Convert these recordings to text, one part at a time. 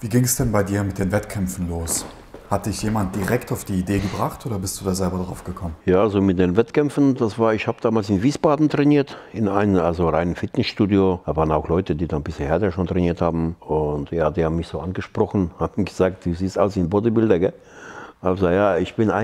Wie ging es denn bei dir mit den Wettkämpfen los? Hat dich jemand direkt auf die Idee gebracht oder bist du da selber drauf gekommen? Ja, also mit den Wettkämpfen, ich habe damals in Wiesbaden trainiert, in einem reinen Fitnessstudio. Da waren auch Leute, die dann ein bisschen härter schon trainiert haben. Und ja, die haben mich so angesprochen, haben gesagt, du siehst aus wie ein Bodybuilder, gell? Also ja, ich bin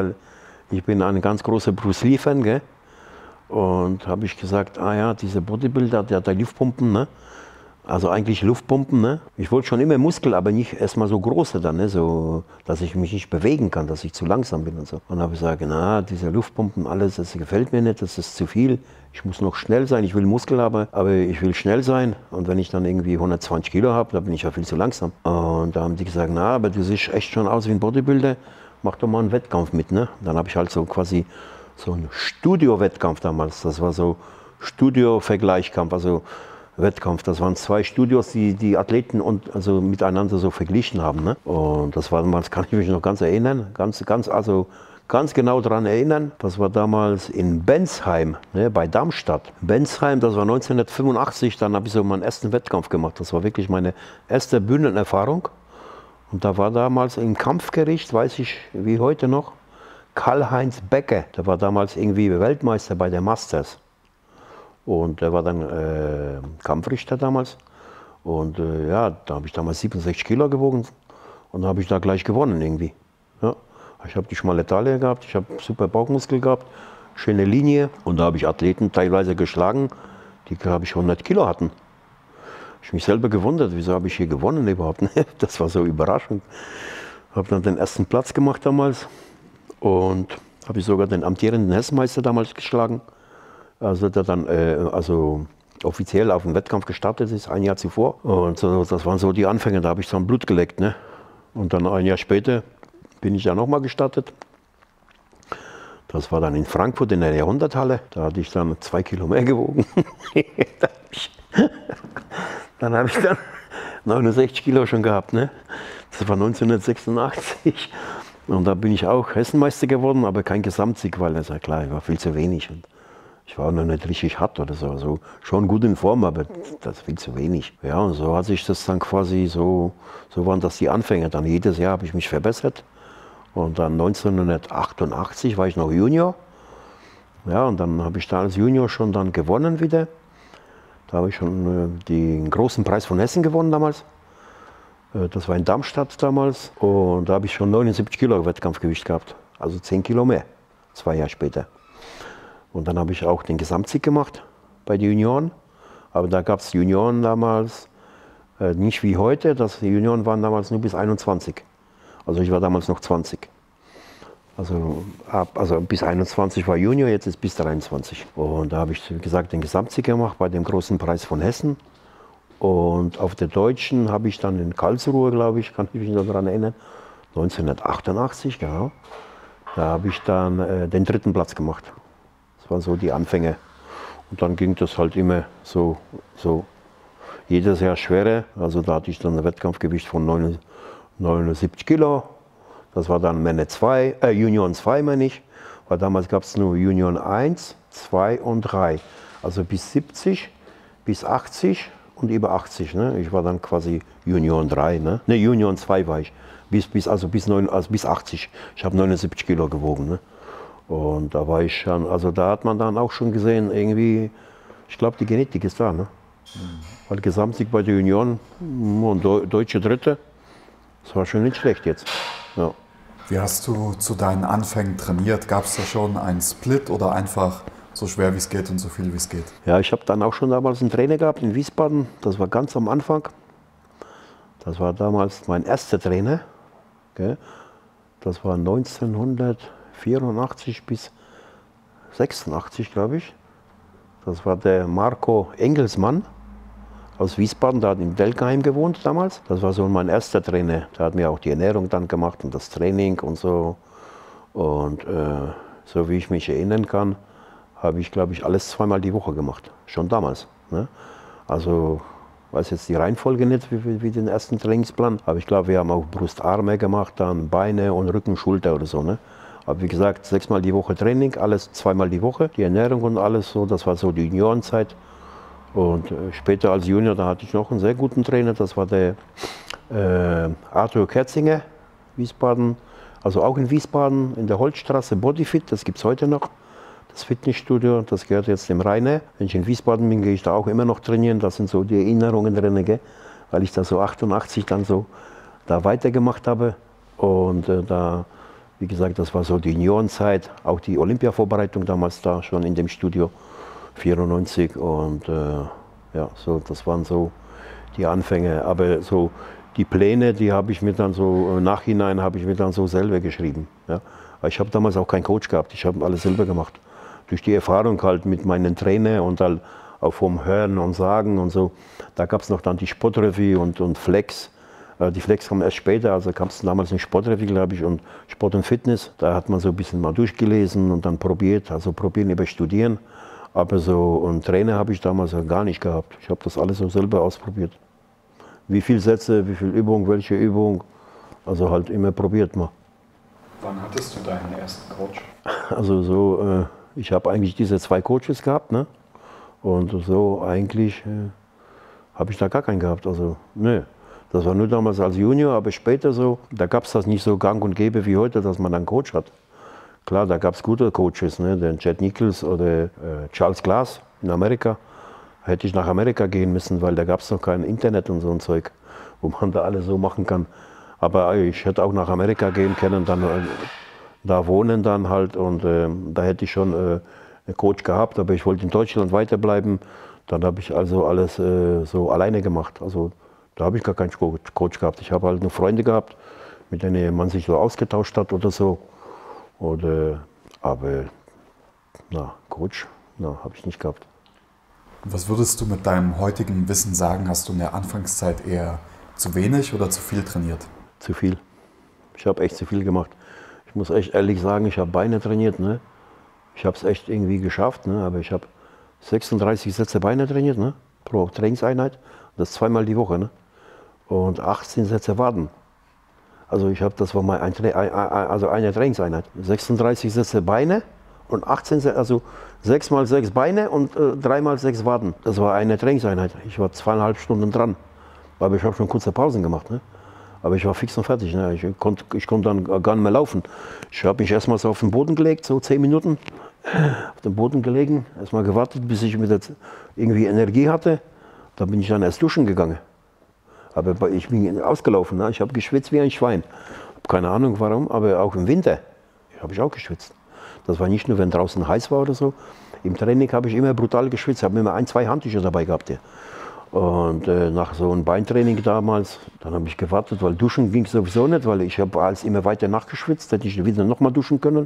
ein ganz großer Bruce Lee-Fan, gell? Und habe ich gesagt, ah ja, dieser Bodybuilder, der hat da Luftpumpen, ne? Also eigentlich Luftpumpen, ne? Ich wollte schon immer Muskel, aber nicht erstmal so große dann, ne? So, dass ich mich nicht bewegen kann, dass ich zu langsam bin und so. Und habe ich gesagt, na, diese Luftpumpen, alles, das gefällt mir nicht, das ist zu viel. Ich muss noch schnell sein, ich will Muskel haben, aber ich will schnell sein. Und wenn ich dann irgendwie 120 Kilo habe, dann bin ich ja viel zu langsam. Und da haben die gesagt, na, aber du siehst echt schon aus wie ein Bodybuilder, mach doch mal einen Wettkampf mit, ne? Dann habe ich halt so quasi so einen Studio-Wettkampf damals, das war so Studio-Vergleichkampf, also Wettkampf. Das waren zwei Studios, die Athleten also miteinander so verglichen haben. Ne? Und das war damals, kann ich mich noch ganz erinnern, ganz genau daran erinnern. Das war damals in Bensheim, ne, bei Darmstadt. Bensheim, das war 1985, dann habe ich so meinen ersten Wettkampf gemacht. Das war wirklich meine erste Bühnenerfahrung. Und da war damals im Kampfgericht, weiß ich wie heute noch, Karl-Heinz Becker. Der war damals irgendwie Weltmeister bei der Masters. Und der war dann Kampfrichter damals. Und ja, da habe ich damals 67 Kilo gewogen. Und da habe ich da gleich gewonnen irgendwie. Ja. Ich habe die schmale Taille gehabt, ich habe super Bauchmuskel gehabt, schöne Linie. Und da habe ich Athleten teilweise geschlagen, die, glaube ich, 100 Kilo hatten. Ich mich selber gewundert, wieso habe ich hier gewonnen überhaupt? Das war so überraschend. Habe dann den ersten Platz gemacht damals. Und habe ich sogar den amtierenden Hessenmeister damals geschlagen. Also der dann offiziell auf den Wettkampf gestartet ist, ein Jahr zuvor. Und so, das waren so die Anfänge, da habe ich dann Blut geleckt. Ne? Und dann ein Jahr später bin ich ja nochmal gestartet. Das war dann in Frankfurt in der Jahrhunderthalle. Da hatte ich dann 2 Kilo mehr gewogen. Dann habe ich dann 69 Kilo schon gehabt. Ne? Das war 1986. Und da bin ich auch Hessenmeister geworden, aber kein Gesamtsieg, weil das ja klar, ich war viel zu wenig. Und ich war noch nicht richtig hart oder so. Also schon gut in Form, aber das ist viel zu wenig. Ja, und so hat sich das dann quasi so waren das die Anfänge. Dann jedes Jahr habe ich mich verbessert. Und dann 1988 war ich noch Junior. Ja, und dann habe ich da als Junior schon dann gewonnen wieder. Da habe ich schon den großen Preis von Hessen gewonnen damals. Das war in Darmstadt damals. Und da habe ich schon 79 Kilo Wettkampfgewicht gehabt. Also 10 Kilo mehr, 2 Jahre später. Und dann habe ich auch den Gesamtsieg gemacht bei den Junioren. Aber da gab es Junioren damals nicht wie heute. Die Junioren waren damals nur bis 21. Also ich war damals noch 20. Also bis 21 war Junior, jetzt ist bis 23. Und da habe ich, wie gesagt, den Gesamtsieg gemacht bei dem großen Preis von Hessen. Und auf der Deutschen habe ich dann in Karlsruhe, glaube ich, kann ich mich noch daran erinnern, 1988, genau. Da habe ich dann den 3. Platz gemacht. Das waren so die Anfänge. Und dann ging das halt immer so jedes Jahr schwerer. Also da hatte ich dann ein Wettkampfgewicht von 79 Kilo. Das war dann Männer 2, Junioren 2 meine ich. Weil damals gab es nur Junioren 1, 2 und 3. Also bis 70, bis 80 und über 80. Ne? Ich war dann quasi Junioren 3. Ne, Junioren 2 war ich. Bis 80. Ich habe 79 Kilo gewogen. Ne? Und da war ich schon, also da hat man dann auch schon gesehen, irgendwie, ich glaube, die Genetik ist da. Ne? Weil Gesamtsieg bei den Junioren und deutsche Dritte, das war schon nicht schlecht jetzt. Ja. Wie hast du zu deinen Anfängen trainiert? Gab es da schon einen Split oder einfach so schwer wie es geht und so viel wie es geht? Ja, ich habe dann auch schon damals einen Trainer gehabt in Wiesbaden, das war ganz am Anfang. Das war damals mein erster Trainer. Okay? Das war 1984 bis 86, glaube ich. Das war der Marco Engelsmann aus Wiesbaden, der hat in Delkenheim gewohnt damals. Das war so mein erster Trainer. Der hat mir auch die Ernährung dann gemacht und das Training und so. Und so wie ich mich erinnern kann, habe ich, glaube ich, alles 2-mal die Woche gemacht. Schon damals. Ne? Also, ich weiß jetzt die Reihenfolge nicht, wie den ersten Trainingsplan. Aber ich glaube, wir haben auch Brust-Arme gemacht, dann Beine und Rücken, Schulter oder so. Ne? Aber wie gesagt, 6-mal die Woche Training, alles 2-mal die Woche. Die Ernährung und alles so, das war so die Juniorenzeit. Und später als Junior, da hatte ich noch einen sehr guten Trainer, das war der Arthur Kerzinger, Wiesbaden, also auch in Wiesbaden, in der Holzstraße, Bodyfit, das gibt es heute noch. Das Fitnessstudio, das gehört jetzt dem Rainer. Wenn ich in Wiesbaden bin, gehe ich da auch immer noch trainieren. Das sind so die Erinnerungen drin, gell? Weil ich da so 88 dann so da weitergemacht habe. Und da, wie gesagt, das war so die Juniorenzeit, auch die Olympia-Vorbereitung damals da schon in dem Studio, 94. Und ja, so, das waren so die Anfänge. Aber so die Pläne, die habe ich mir dann so im Nachhinein habe ich mir dann so selber geschrieben. Ja? Weil ich habe damals auch keinen Coach gehabt, ich habe alles selber gemacht. Durch die Erfahrung halt mit meinen Trainern und halt auch vom Hören und Sagen und so. Da gab es noch dann die Sportrevue und Flex. Die Flex kam erst später, also gab es damals eine Sportrevue, glaube ich, und Sport und Fitness. Da hat man so ein bisschen mal durchgelesen und dann probiert, also probieren über Studieren. Aber so einen Trainer habe ich damals gar nicht gehabt. Ich habe das alles so selber ausprobiert. Wie viele Sätze, wie viel Übung, welche Übung, also halt immer probiert mal. Wann hattest du deinen ersten Coach? Also so, ich habe eigentlich diese 2 Coaches gehabt, ne? Und so eigentlich habe ich da gar keinen gehabt. Also ne, das war nur damals als Junior, aber später so, da gab es das nicht so gang und gäbe wie heute, dass man einen Coach hat. Klar, da gab es gute Coaches, ne? Den Chad Nichols oder Charles Glass in Amerika. Hätte ich nach Amerika gehen müssen, weil da gab es noch kein Internet und so ein Zeug, wo man da alles so machen kann. Aber ich hätte auch nach Amerika gehen können, dann da wohnen dann halt und da hätte ich schon einen Coach gehabt, aber ich wollte in Deutschland weiterbleiben. Dann habe ich also alles so alleine gemacht. Also da habe ich gar keinen Coach gehabt. Ich habe halt nur Freunde gehabt, mit denen man sich so ausgetauscht hat oder so. Aber na, Coach, habe ich nicht gehabt. Was würdest du mit deinem heutigen Wissen sagen? Hast du in der Anfangszeit eher zu wenig oder zu viel trainiert? Zu viel. Ich habe echt zu viel gemacht. Ich muss echt ehrlich sagen, ich habe Beine trainiert. Ne? Ich habe es echt irgendwie geschafft, ne? Aber ich habe 36 Sätze Beine trainiert, ne? Pro Trainingseinheit. Das 2-mal die Woche. Ne? Und 18 Sätze Waden. Also das war mal eine Trainingseinheit. 36 Sätze Beine und 18 Sätze, also 6 mal 6 Beine und 3 mal 6 Waden. Das war eine Trainingseinheit. Ich war 2,5 Stunden dran. Aber ich habe schon kurze Pausen gemacht. Ne? Aber ich war fix und fertig. Ne? Ich konnte dann gar nicht mehr laufen. Ich habe mich erstmal so auf den Boden gelegt, so 10 Minuten. Auf den Boden gelegen, erstmal gewartet, bis ich wieder irgendwie Energie hatte. Da bin ich dann erst duschen gegangen. Aber ich bin ausgelaufen. Ne? Ich habe geschwitzt wie ein Schwein. Keine Ahnung warum, aber auch im Winter habe ich auch geschwitzt. Das war nicht nur, wenn draußen heiß war oder so. Im Training habe ich immer brutal geschwitzt. Ich habe immer 1, 2 Handtücher dabei gehabt. Ja. Und nach so einem Beintraining damals, dann habe ich gewartet, weil duschen ging sowieso nicht, weil ich habe alles immer weiter nachgeschwitzt, hätte ich wieder nochmal duschen können.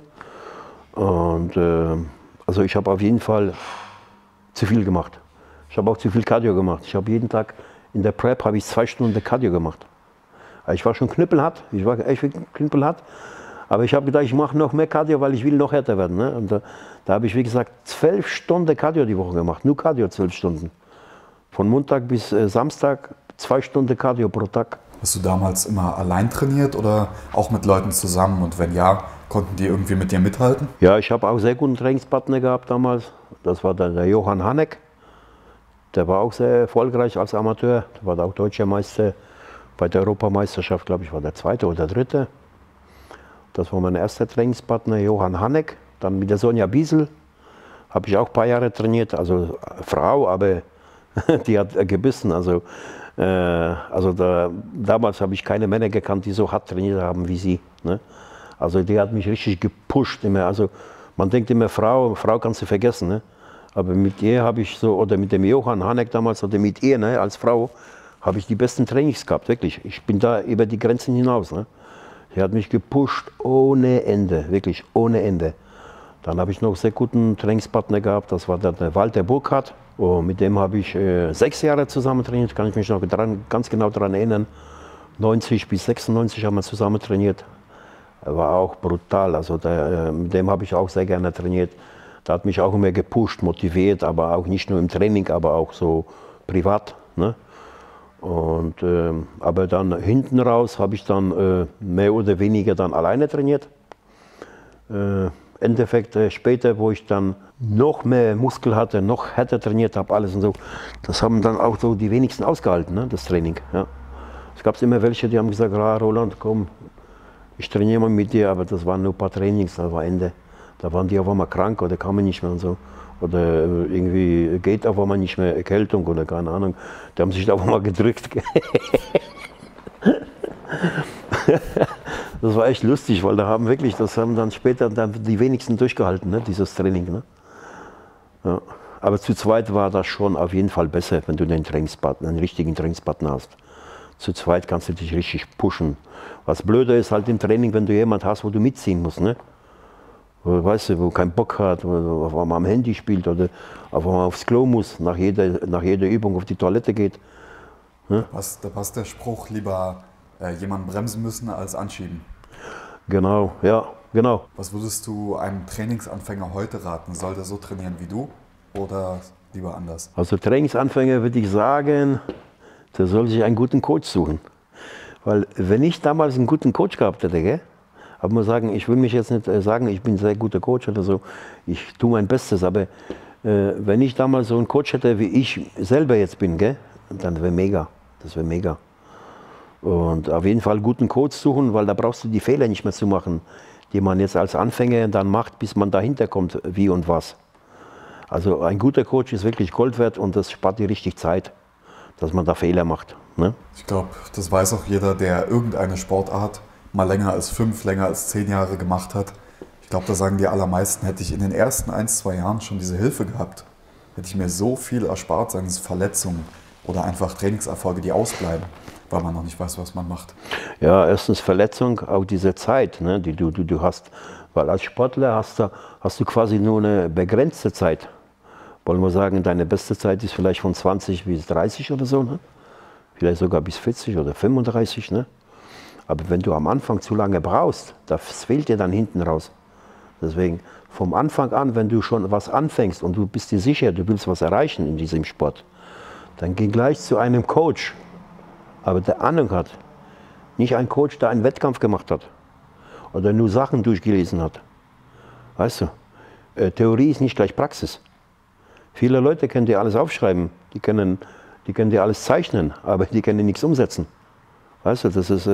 Und also ich habe auf jeden Fall zu viel gemacht. Ich habe auch zu viel Cardio gemacht. Ich habe jeden Tag in der Prep habe ich 2 Stunden Cardio gemacht. Ich war schon knüppelhart, ich war echt knüppelhart. Aber ich habe gedacht, ich mache noch mehr Cardio, weil ich will noch härter werden. Ne? Und da habe ich, wie gesagt, 12 Stunden Cardio die Woche gemacht. Nur Cardio 12 Stunden. Von Montag bis Samstag 2 Stunden Cardio pro Tag. Hast du damals immer allein trainiert oder auch mit Leuten zusammen? Und wenn ja, konnten die irgendwie mit dir mithalten? Ja, ich habe auch sehr guten Trainingspartner gehabt damals. Das war der Johann Haneck. Der war auch sehr erfolgreich als Amateur. Der war auch deutscher Meister bei der Europameisterschaft, glaube ich, war der 2. oder 3. Das war mein erster Trainingspartner, Johann Haneck. Dann mit der Sonja Biesel habe ich auch ein paar Jahre trainiert. Also Frau, aber die hat gebissen. Damals habe ich keine Männer gekannt, die so hart trainiert haben wie sie. Ne? Also die hat mich richtig gepusht immer. Also man denkt immer, Frau kannst du vergessen. Ne? Aber mit ihr habe ich so, oder mit dem Johann Haneck damals, oder mit ihr, ne, als Frau, habe ich die besten Trainings gehabt, wirklich. Ich bin da über die Grenzen hinaus. Ne? Sie hat mich gepusht ohne Ende, wirklich ohne Ende. Dann habe ich noch einen sehr guten Trainingspartner gehabt, das war der Walter Burkhardt. Und mit dem habe ich 6 Jahre zusammen trainiert, kann ich mich noch ganz genau daran erinnern. 90 bis 96 haben wir zusammen trainiert. Er war auch brutal, also mit dem habe ich auch sehr gerne trainiert. Der hat mich auch immer gepusht, motiviert, aber auch nicht nur im Training, aber auch so privat. Ne? Und, aber dann hinten raus habe ich dann mehr oder weniger dann alleine trainiert. Endeffekt später, wo ich dann noch mehr Muskel hatte, noch härter trainiert habe, alles und so, das haben dann auch so die wenigsten ausgehalten, ne, das Training. Ja. Es gab immer welche, die haben gesagt, Roland, komm, ich trainiere mal mit dir, aber das waren nur ein paar Trainings, das war Ende. Da waren die auf einmal krank oder kamen nicht mehr und so. Oder irgendwie geht auf einmal nicht mehr, Erkältung oder keine Ahnung. Die haben sich auf einmal gedrückt. Das war echt lustig, weil das haben dann später dann die wenigsten durchgehalten, ne, dieses Training. Ne? Ja. Aber zu zweit war das schon auf jeden Fall besser, wenn du einen richtigen Trainingspartner hast. Zu zweit kannst du dich richtig pushen. Was blöder ist halt im Training, wenn du jemanden hast, wo du mitziehen musst. Ne? Weißt du, wo keinen Bock hat, wo auf einmal am Handy spielt oder auf einmal aufs Klo muss, nach jeder Übung auf die Toilette geht. Ne? Da passt der Spruch, lieber jemanden bremsen müssen als anschieben. Genau, ja, genau. Was würdest du einem Trainingsanfänger heute raten? Soll der so trainieren wie du oder lieber anders? Also Trainingsanfänger würde ich sagen, der soll sich einen guten Coach suchen. Weil wenn ich damals einen guten Coach gehabt hätte, gell, aber mal sagen, ich will mich jetzt nicht sagen, ich bin ein sehr guter Coach oder so, ich tue mein Bestes, aber wenn ich damals so einen Coach hätte, wie ich selber jetzt bin, gell, dann wäre mega, das wäre mega. Und auf jeden Fall einen guten Coach suchen, weil da brauchst du die Fehler nicht mehr zu machen, die man jetzt als Anfänger dann macht, bis man dahinter kommt, wie und was. Also ein guter Coach ist wirklich Gold wert und das spart dir richtig Zeit, dass man da Fehler macht. Ne? Ich glaube, das weiß auch jeder, der irgendeine Sportart mal länger als 5, länger als 10 Jahre gemacht hat. Ich glaube, da sagen die allermeisten, hätte ich in den ersten 1, 2 Jahren schon diese Hilfe gehabt, hätte ich mir so viel erspart, seien es Verletzungen oder einfach Trainingserfolge, die ausbleiben, weil man noch nicht weiß, was man macht. Ja, erstens Verletzung, auch diese Zeit, ne, die du hast. Weil als Sportler hast du quasi nur eine begrenzte Zeit. Wollen wir sagen, deine beste Zeit ist vielleicht von 20 bis 30 oder so, ne? Vielleicht sogar bis 40 oder 35. Ne? Aber wenn du am Anfang zu lange brauchst, das fehlt dir dann hinten raus. Deswegen vom Anfang an, wenn du schon was anfängst und du bist dir sicher, du willst was erreichen in diesem Sport, dann geh gleich zu einem Coach, aber der Ahnung hat. Nicht ein Coach, der einen Wettkampf gemacht hat oder nur Sachen durchgelesen hat. Weißt du, Theorie ist nicht gleich Praxis. Viele Leute können dir alles aufschreiben, die können dir alles zeichnen, aber die können nichts umsetzen. Weißt du, das ist,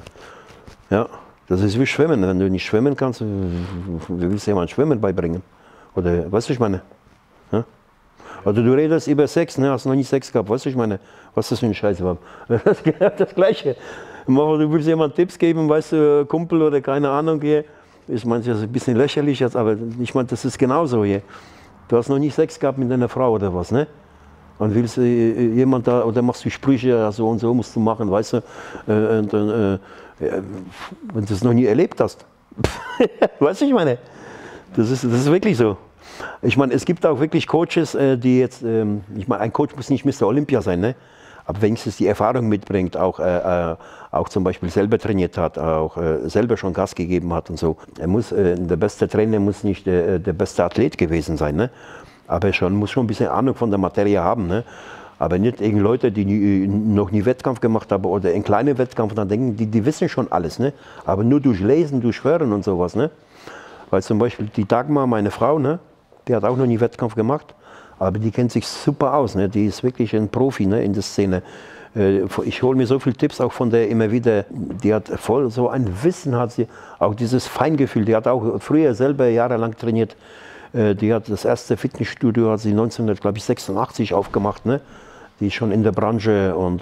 ja, das ist wie Schwimmen. Wenn du nicht schwimmen kannst, wie willst du jemandem Schwimmen beibringen? Oder, weißt du, ich meine? Ja? Oder du redest über Sex, ne, hast noch nie Sex gehabt, weißt du, ich meine? Was ist das für eine Scheiße war? Das ist genau das Gleiche. Du willst jemandem Tipps geben, weißt du, Kumpel oder keine Ahnung hier. Ich meine, das ist ein bisschen lächerlich jetzt, aber ich meine, das ist genauso hier. Du hast noch nie Sex gehabt mit einer Frau oder was, ne? Und willst jemand da, oder machst du Sprüche, ja, so und so musst du machen, weißt du, wenn du es noch nie erlebt hast. Weißt du, ich meine, das ist wirklich so. Ich meine, es gibt auch wirklich Coaches, die jetzt, ich meine, ein Coach muss nicht Mr. Olympia sein, ne? Aber wenigstens die Erfahrung mitbringt, auch zum Beispiel selber trainiert hat, auch selber schon Gas gegeben hat und so. Der beste Trainer muss nicht der beste Athlet gewesen sein, ne? Aber muss schon ein bisschen Ahnung von der Materie haben, ne? Aber nicht irgendwelche Leute, die noch nie Wettkampf gemacht haben oder einen kleinen Wettkampf, dann denken die wissen schon alles, ne? Aber nur durch Lesen, durch Hören und sowas, ne? Weil zum Beispiel die Dagmar, meine Frau, ne? Die hat auch noch nie Wettkampf gemacht, aber die kennt sich super aus, ne? Die ist wirklich ein Profi, ne, in der Szene. Ich hole mir so viele Tipps auch von der immer wieder. Die hat voll so ein Wissen, hat sie, auch dieses Feingefühl. Die hat auch früher selber jahrelang trainiert. Die hat das erste Fitnessstudio, hat sie 1986 aufgemacht, ne? Die ist schon in der Branche und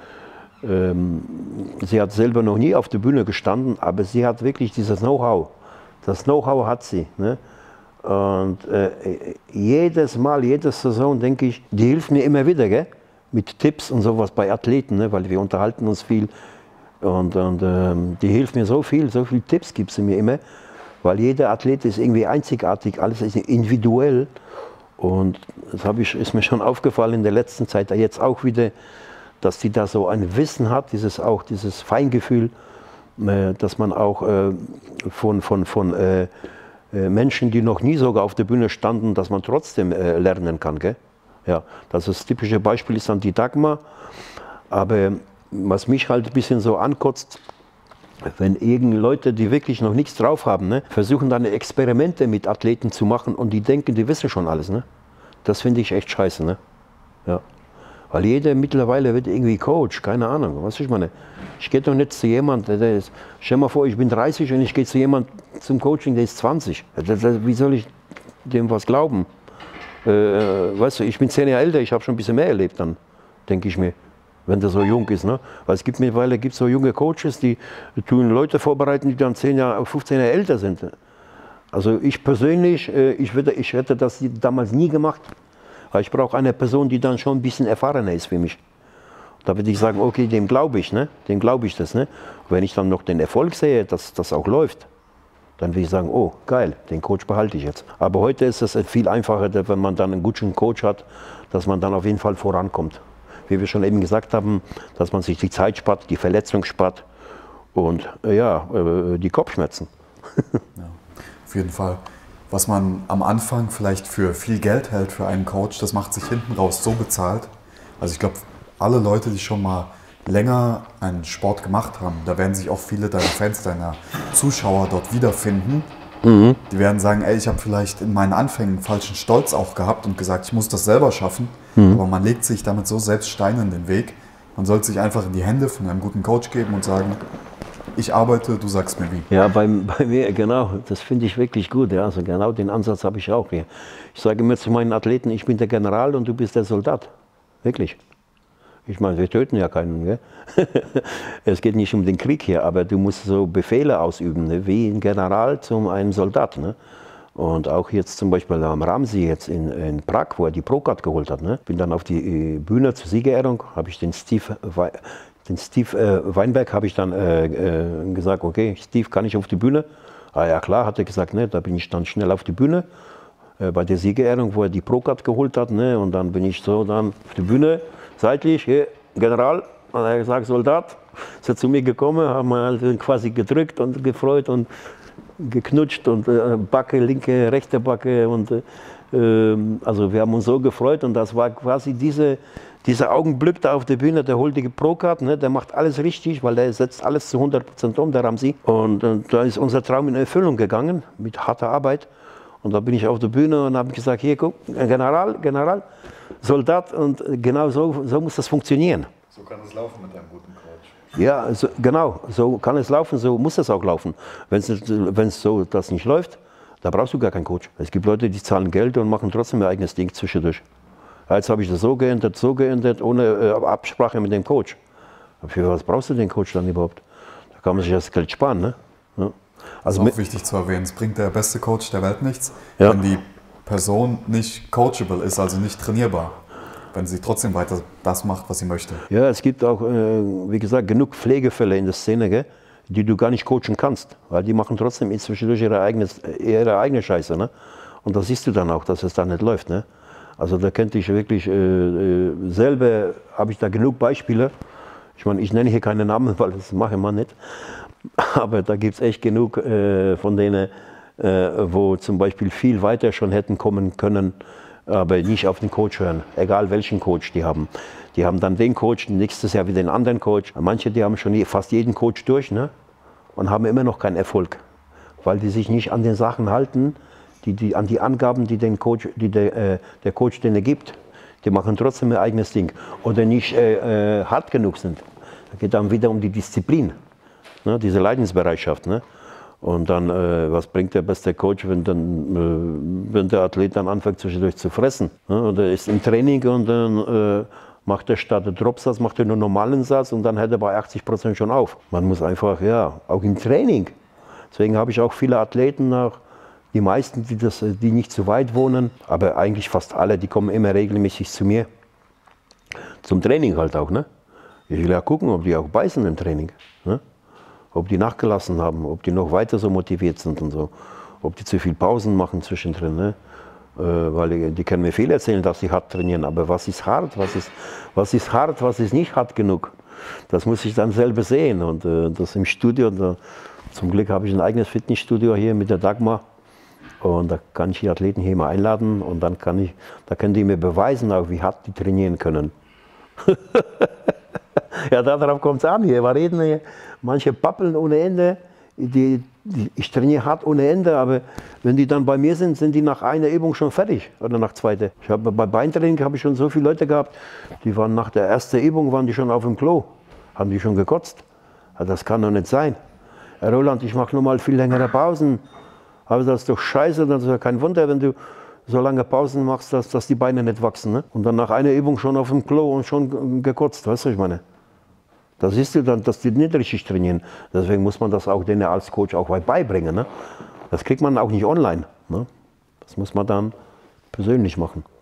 sie hat selber noch nie auf der Bühne gestanden, aber sie hat wirklich dieses Know-how. Das Know-how hat sie, ne? Und jedes Mal, jede Saison denke ich, die hilft mir immer wieder, gell? Mit Tipps und sowas bei Athleten, ne? Weil wir unterhalten uns viel und die hilft mir so viele Tipps gibt sie mir immer. Weil jeder Athlet ist irgendwie einzigartig, alles ist individuell. Und das ist mir schon aufgefallen in der letzten Zeit, jetzt auch wieder, dass die da so ein Wissen hat, dieses Feingefühl, dass man auch von Menschen, die noch nie sogar auf der Bühne standen, dass man trotzdem lernen kann. Gell? Ja, das typische Beispiel ist dann die Dagmar. Aber was mich halt ein bisschen so ankotzt, wenn irgendwelche Leute, die wirklich noch nichts drauf haben, ne, versuchen dann Experimente mit Athleten zu machen und die denken, die wissen schon alles. Ne? Das finde ich echt scheiße. Ne? Ja. Weil jeder mittlerweile wird irgendwie Coach, keine Ahnung, was ich meine. Ich gehe doch nicht zu jemandem, stell mal vor, ich bin 30 und ich gehe zu jemandem zum Coaching, der ist 20. Wie soll ich dem was glauben? Weißt du, ich bin 10 Jahre älter, ich habe schon ein bisschen mehr erlebt, dann denke ich mir, wenn der so jung ist. Ne? Weil es gibt mittlerweile so junge Coaches, die tun Leute vorbereiten, die dann 10 Jahre, 15 Jahre älter sind. Also ich persönlich, ich hätte das damals nie gemacht. Weil ich brauche eine Person, die dann schon ein bisschen erfahrener ist für mich. Da würde ich sagen, okay, dem glaube ich, ne? Dem glaube ich das. Ne? Wenn ich dann noch den Erfolg sehe, dass das auch läuft, dann würde ich sagen, oh geil, den Coach behalte ich jetzt. Aber heute ist es viel einfacher, wenn man dann einen guten Coach hat, dass man dann auf jeden Fall vorankommt. Wie wir schon eben gesagt haben, dass man sich die Zeit spart, die Verletzung spart und ja, die Kopfschmerzen. Ja, auf jeden Fall. Was man am Anfang vielleicht für viel Geld hält für einen Coach, das macht sich hinten raus so bezahlt. Also ich glaube, alle Leute, die schon mal länger einen Sport gemacht haben, da werden sich auch viele deiner Fans, deiner Zuschauer dort wiederfinden. Mhm. Die werden sagen, ey, ich habe vielleicht in meinen Anfängen falschen Stolz auch gehabt und gesagt, ich muss das selber schaffen. Mhm. Aber man legt sich damit so selbst Steine in den Weg. Man sollte sich einfach in die Hände von einem guten Coach geben und sagen, ich arbeite, du sagst mir wie. Ja, bei mir, genau, das finde ich wirklich gut. Ja. Also genau den Ansatz habe ich auch hier. Ich sage immer zu meinen Athleten, ich bin der General und du bist der Soldat. Wirklich. Ich meine, wir töten ja keinen. Gell? Es geht nicht um den Krieg hier, aber du musst so Befehle ausüben, ne? Wie ein General zu einem Soldat. Ne? Und auch jetzt zum Beispiel am Ramsey jetzt in Prag, wo er die Pro-Card geholt hat. Ne? Bin dann auf die Bühne zur Siegerehrung, habe ich den Steve Weinberg habe ich dann gesagt, okay, Steve, kann ich auf die Bühne? Ah ja klar, hat er gesagt, ne, da bin ich dann schnell auf die Bühne bei der Siegerehrung, wo er die Pro-Card geholt hat, ne, und dann bin ich so dann auf die Bühne, seitlich, hier, General, hat er gesagt, Soldat, ist er zu mir gekommen, haben wir halt quasi gedrückt und gefreut und geknutscht und Backe, linke, rechte Backe und also wir haben uns so gefreut und das war quasi dieser Augenblick da auf der Bühne, der holt die Pro-Card, ne, der macht alles richtig, weil der setzt alles zu 100% um, der Ramsey. Und da ist unser Traum in Erfüllung gegangen, mit harter Arbeit. Und da bin ich auf der Bühne und habe gesagt, hier guck, General, Soldat, und genau so muss das funktionieren. So kann es laufen mit einem guten Coach. Ja, genau, so kann es laufen, so muss es auch laufen. Wenn es so das nicht läuft, da brauchst du gar keinen Coach. Es gibt Leute, die zahlen Geld und machen trotzdem ihr eigenes Ding zwischendurch. Jetzt habe ich das so geändert, ohne Absprache mit dem Coach. Für was brauchst du den Coach dann überhaupt? Da kann man sich das Geld sparen. Ne? Ja. Also ist auch wichtig zu erwähnen, es bringt der beste Coach der Welt nichts, ja, wenn die Person nicht coachable ist, also nicht trainierbar. Wenn sie trotzdem weiter das macht, was sie möchte. Ja, es gibt auch, wie gesagt, genug Pflegefälle in der Szene, gell, die du gar nicht coachen kannst. Weil die machen trotzdem zwischendurch ihre eigene Scheiße. Ne? Und da siehst du dann auch, dass es da nicht läuft. Ne? Also da könnte ich wirklich, selber habe ich da genug Beispiele. Ich meine, ich nenne hier keine Namen, weil das mache man nicht. Aber da gibt es echt genug von denen, wo zum Beispiel viel weiter schon hätten kommen können, aber nicht auf den Coach hören, egal welchen Coach die haben. Die haben dann den Coach, nächstes Jahr wieder den anderen Coach. Manche, die haben schon fast jeden Coach durch, ne? Und haben immer noch keinen Erfolg, weil die sich nicht an den Sachen halten, an die Angaben, die der Coach denen gibt. Die machen trotzdem ihr eigenes Ding oder nicht hart genug sind. Da geht dann wieder um die Disziplin, ne? Diese Leidensbereitschaft. Ne? Und dann, was bringt der beste Coach, wenn der Athlet dann anfängt zwischendurch zu fressen? Ne? Oder ist im Training und dann macht er statt der Dropsatz, macht er nur normalen Satz und dann hält er bei 80% schon auf. Man muss einfach, ja, auch im Training. Deswegen habe ich auch viele Athleten, die meisten, die nicht so weit wohnen, aber eigentlich fast alle, die kommen immer regelmäßig zu mir. Zum Training halt auch. Ne? Ich will ja gucken, ob die auch beißen im Training. Ne? Ob die nachgelassen haben, ob die noch weiter so motiviert sind und so. Ob die zu viel Pausen machen zwischendrin. Ne? Weil die können mir viel erzählen, dass sie hart trainieren. Aber was ist hart, was ist nicht hart genug? Das muss ich dann selber sehen. Und das im Studio, zum Glück habe ich ein eigenes Fitnessstudio hier mit der Dagmar. Und da kann ich die Athleten hier mal einladen und dann da können die mir beweisen, auch wie hart die trainieren können. Ja, darauf kommt es an hier. Wir reden hier, manche pappeln ohne Ende. ich trainiere hart ohne Ende, aber wenn die dann bei mir sind, sind die nach einer Übung schon fertig oder nach zweiter. Bei Beintraining habe ich schon so viele Leute gehabt, die waren nach der ersten Übung waren die schon auf dem Klo, haben die schon gekotzt. Also das kann doch nicht sein. Herr Roland, ich mache normal viel längere Pausen. Aber das ist doch scheiße, das ist ja kein Wunder, wenn du so lange Pausen machst, dass die Beine nicht wachsen. Ne? Und dann nach einer Übung schon auf dem Klo und schon gekotzt, weißt du, was ich meine? Da siehst du dann, dass die nicht richtig trainieren. Deswegen muss man das auch denen als Coach auch beibringen. Ne? Das kriegt man auch nicht online. Ne? Das muss man dann persönlich machen.